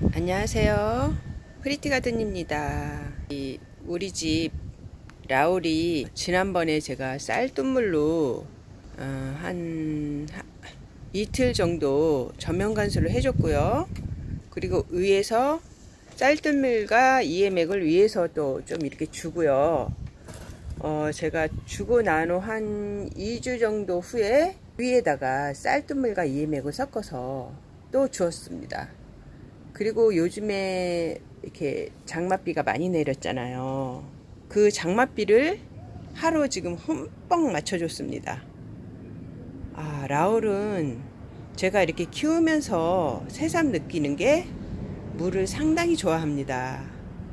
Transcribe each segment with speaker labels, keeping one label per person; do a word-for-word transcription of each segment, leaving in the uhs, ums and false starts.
Speaker 1: 안녕하세요. 프리티가든입니다. 이 우리 집 라울이 지난번에 제가 쌀뜨물로 어, 한 하, 이틀 정도 전면 간수를 해줬고요. 그리고 위에서 쌀뜨물과 이엠액을 위에서 또 좀 이렇게 주고요. 어, 제가 주고 난 후 한 이 주 정도 후에 위에다가 쌀뜨물과 이엠액을 섞어서 또 주었습니다. 그리고 요즘에 이렇게 장맛비가 많이 내렸잖아요. 그 장맛비를 하루 지금 흠뻑 맞춰줬습니다. 아, 라울은 제가 이렇게 키우면서 새삼 느끼는 게 물을 상당히 좋아합니다.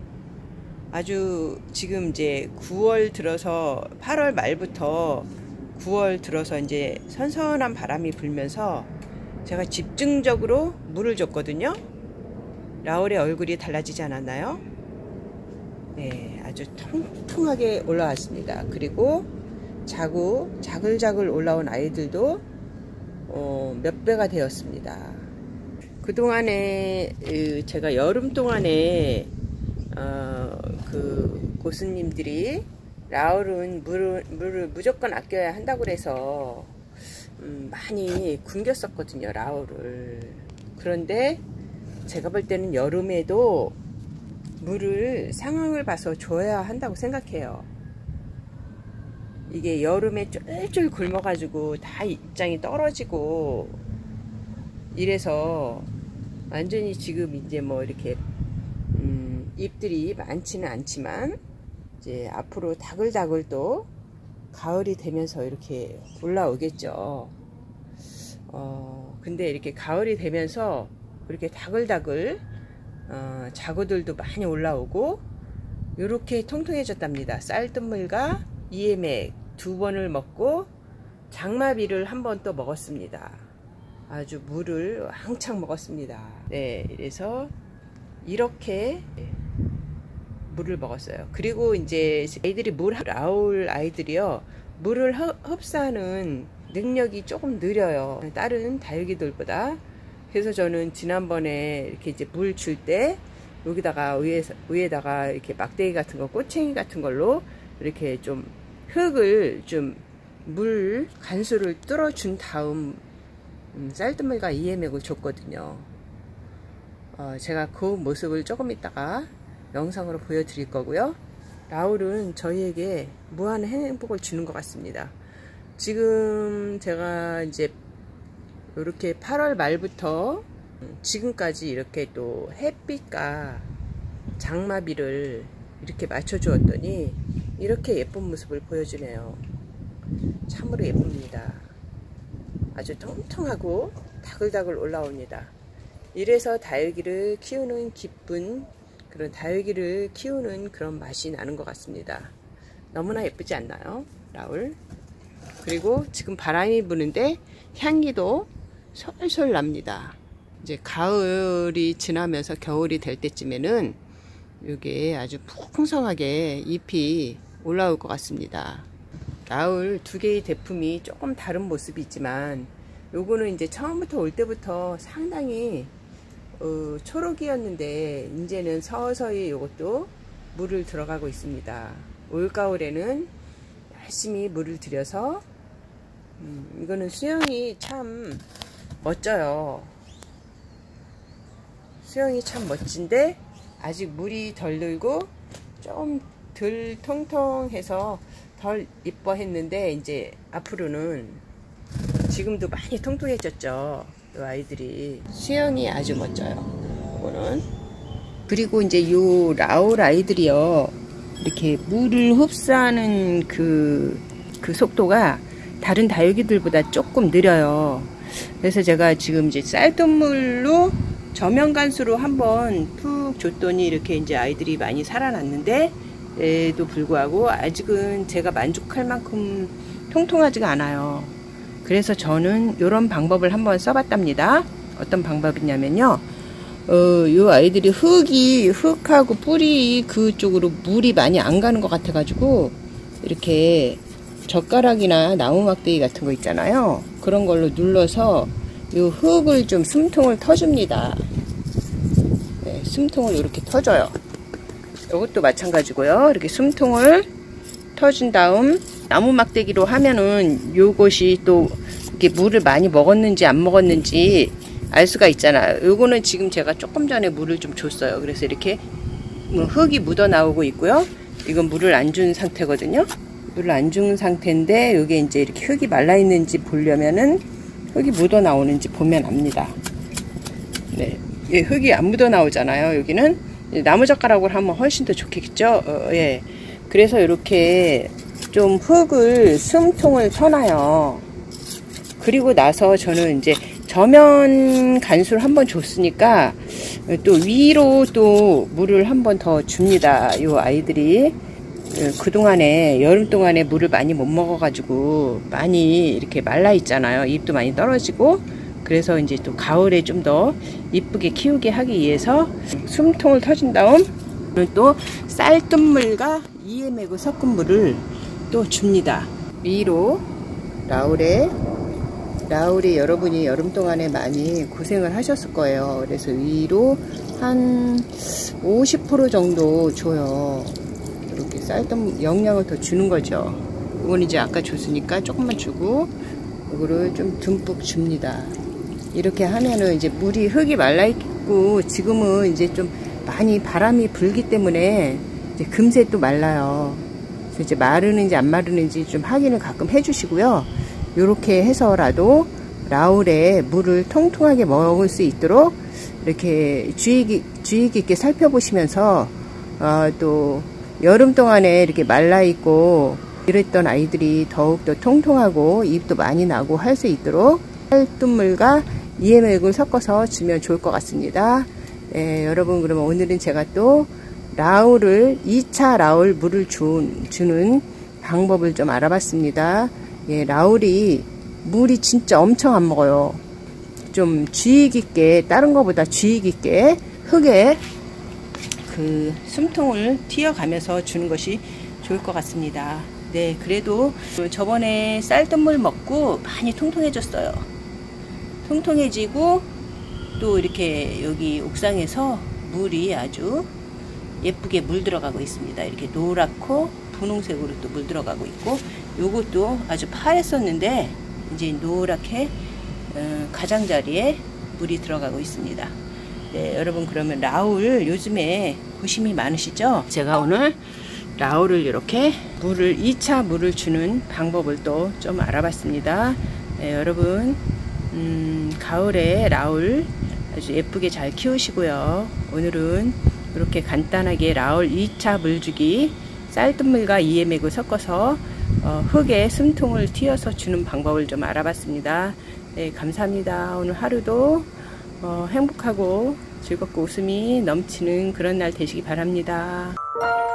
Speaker 1: 아주 지금 이제 구월 들어서 팔월 말부터 구월 들어서 이제 선선한 바람이 불면서 제가 집중적으로 물을 줬거든요. 라울의 얼굴이 달라지지 않았나요? 네, 아주 통통하게 올라왔습니다. 그리고 자구, 자글자글 올라온 아이들도 어, 몇 배가 되었습니다. 그동안에 제가 여름 동안에 어, 그 고수님들이 라울은 물을, 물을 무조건 아껴야 한다고 그래서 음, 많이 굶겼었거든요, 라울을. 그런데 제가 볼 때는 여름에도 물을 상황을 봐서 줘야 한다고 생각해요. 이게 여름에 쫄쫄 굶어가지고 다 입장이 떨어지고 이래서 완전히 지금 이제 뭐 이렇게 음, 잎들이 많지는 않지만 이제 앞으로 다글다글 또 가을이 되면서 이렇게 올라오겠죠. 어, 근데 이렇게 가을이 되면서 이렇게 다글다글 어, 자구들도 많이 올라오고 이렇게 통통해졌답니다. 쌀뜨물과 이엠액 두 번을 먹고 장마비를 한 번 또 먹었습니다. 아주 물을 왕창 먹었습니다. 네, 그래서 이렇게 물을 먹었어요. 그리고 이제 아이들이 물 라울 아이들이요, 물을 흡수하는 능력이 조금 느려요, 다른 다육이들보다. 그래서 저는 지난번에 이렇게 이제 물 줄 때 여기다가 위에, 위에다가 이렇게 막대기 같은 거, 꼬챙이 같은 걸로 이렇게 좀 흙을 좀 물 간수를 뚫어준 다음 음, 쌀뜨물과 이엠액을 줬거든요. 어, 제가 그 모습을 조금 있다가 영상으로 보여드릴 거고요. 라울은 저희에게 무한한 행복을 주는 것 같습니다. 지금 제가 이제 이렇게 팔월 말부터 지금까지 이렇게 또 햇빛과 장마비를 이렇게 맞춰 주었더니 이렇게 예쁜 모습을 보여주네요. 참으로 예쁩니다. 아주 통통하고 다글다글 올라옵니다. 이래서 다육이를 키우는 기쁜, 그런 다육이를 키우는 그런 맛이 나는 것 같습니다. 너무나 예쁘지 않나요, 라울? 그리고 지금 바람이 부는데 향기도 솔솔 납니다. 이제 가을이 지나면서 겨울이 될 때쯤에는 이게 아주 풍성하게 잎이 올라올 것 같습니다. 라울 두 개의 대품이 조금 다른 모습이 있지만 요거는 이제 처음부터 올 때부터 상당히 어, 초록이었는데 이제는 서서히 요것도 물을 들어가고 있습니다. 올가을에는 열심히 물을 들여서 음, 이거는 수영이 참 멋져요. 수영이 참 멋진데 아직 물이 덜 들고 좀 덜 통통해서 덜 이뻐했는데 이제 앞으로는 지금도 많이 통통해졌죠. 이 아이들이 수영이 아주 멋져요. 이거는. 그리고 이제 요 라울 아이들이요, 이렇게 물을 흡수하는 그, 그 속도가 다른 다육이들보다 조금 느려요. 그래서 제가 지금 이제 쌀뜨물로 저면 간수로 한번 푹 줬더니 이렇게 이제 아이들이 많이 살아났는데, 에도 불구하고 아직은 제가 만족할 만큼 통통하지가 않아요. 그래서 저는 이런 방법을 한번 써봤답니다. 어떤 방법이냐면요, 어, 요 아이들이 흙이, 흙하고 뿌리 그쪽으로 물이 많이 안 가는 것 같아가지고, 이렇게 젓가락이나 나무 막대기 같은 거 있잖아요. 그런 걸로 눌러서 요 흙을 좀 숨통을 터줍니다. 네, 예, 숨통을 이렇게 터줘요. 이것도 마찬가지고요. 이렇게 숨통을 터준 다음 나무 막대기로 하면은 요것이 또 이게 물을 많이 먹었는지 안 먹었는지 알 수가 있잖아요. 요거는 지금 제가 조금 전에 물을 좀 줬어요. 그래서 이렇게 흙이 묻어 나오고 있고요. 이건 물을 안 준 상태거든요. 물을 안 준 상태인데 요게 이제 이렇게 흙이 말라 있는지 보려면은 흙이 묻어 나오는지 보면 압니다. 네, 흙이 안 묻어 나오잖아요. 여기는 나무젓가락으로 하면 훨씬 더 좋겠죠. 어, 예. 그래서 이렇게 좀 흙을 숨통을 쳐놔요. 그리고 나서 저는 이제 저면 간수를 한번 줬으니까 또 위로 또 물을 한번 더 줍니다. 요 아이들이 그동안에 여름 동안에 물을 많이 못 먹어 가지고 많이 이렇게 말라 있잖아요. 잎도 많이 떨어지고. 그래서 이제 또 가을에 좀 더 이쁘게 키우게 하기 위해서 숨통을 터진 다음 또 쌀뜨물과 이엠에그 섞은 물을 또 줍니다. 위로 라울에 라울이 여러분이 여름 동안에 많이 고생을 하셨을 거예요. 그래서 위로 한 오십 퍼센트 정도 줘요. 이렇게 쌀뜨물 영양을 더 주는 거죠. 이건 이제 아까 줬으니까 조금만 주고 이거를 좀 듬뿍 줍니다. 이렇게 하면은 이제 물이 흙이 말라 있고 지금은 이제 좀 많이 바람이 불기 때문에 이제 금세 또 말라요. 그래서 이제 마르는지 안 마르는지 좀 확인을 가끔 해주시고요. 이렇게 해서라도 라울에 물을 통통하게 먹을 수 있도록 이렇게 주의, 주의 깊게 살펴보시면서 어, 또 여름 동안에 이렇게 말라 있고 이랬던 아이들이 더욱더 통통하고 잎도 많이 나고 할 수 있도록 쌀뜨물과 이엠에그를 섞어서 주면 좋을 것 같습니다. 예, 여러분 그러면 오늘은 제가 또 라울을 이 차 라울 물을 주, 주는 방법을 좀 알아봤습니다. 예, 라울이 물이 진짜 엄청 안 먹어요. 좀 주의 깊게 다른 것보다 주의 깊게 흙에 그 숨통을 튀어가면서 주는 것이 좋을 것 같습니다. 네, 그래도 저번에 쌀뜨물 먹고 많이 통통해졌어요. 통통해지고 또 이렇게 여기 옥상에서 물이 아주 예쁘게 물 들어가고 있습니다. 이렇게 노랗고 분홍색으로 또 물 들어가고 있고 요것도 아주 파랬었는데 이제 노랗게 어, 가장자리에 물이 들어가고 있습니다. 네, 여러분 그러면 라울 요즘에 고심이 많으시죠? 제가 오늘 라울을 이렇게 물을 이 차 물을 주는 방법을 또 좀 알아봤습니다. 네, 여러분 음, 가을에 라울 아주 예쁘게 잘 키우시고요. 오늘은 이렇게 간단하게 라울 이 차 물주기 쌀뜨물과 이엠에그 섞어서 어, 흙에 숨통을 튀어서 주는 방법을 좀 알아봤습니다. 네, 감사합니다. 오늘 하루도 어, 행복하고 즐겁고 웃음이 넘치는 그런 날 되시기 바랍니다.